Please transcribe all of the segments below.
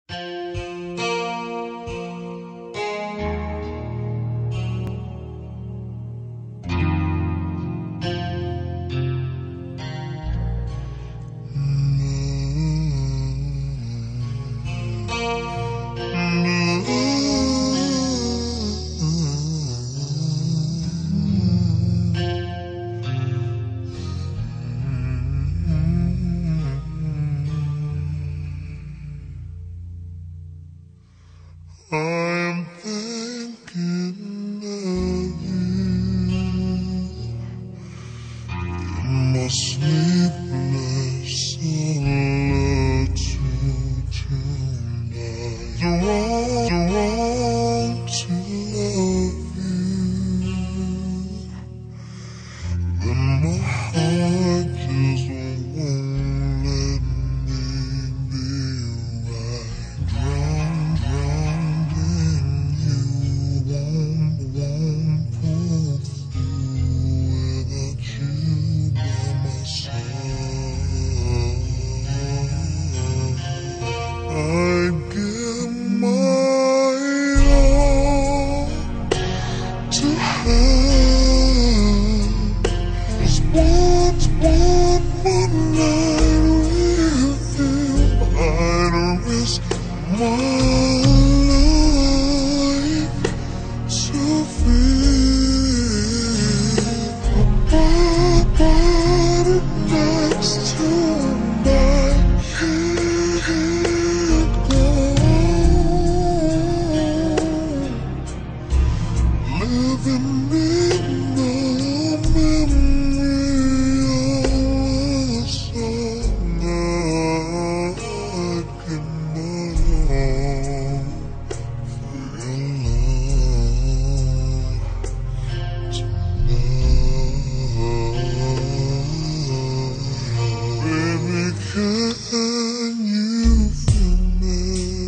I'm thinking of you in my sleepless solitude tonight. It's wrong to love you, then my heart just won't let me be right. Drowned in you, won't pull through without you by my side. I'd give my all to have just one more night with you. I'd risk my life to feel a body next to mine. Can't go living in the memory of a song I'd give my all for your love tonight. Baby, can you feel me?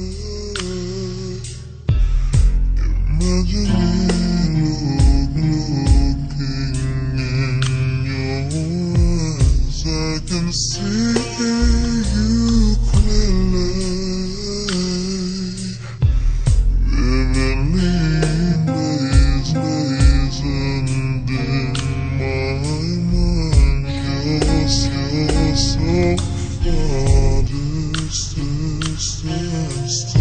Imagine looking in your eyes, I can see you clearly, vividly, days and in my mind, you're so far distance.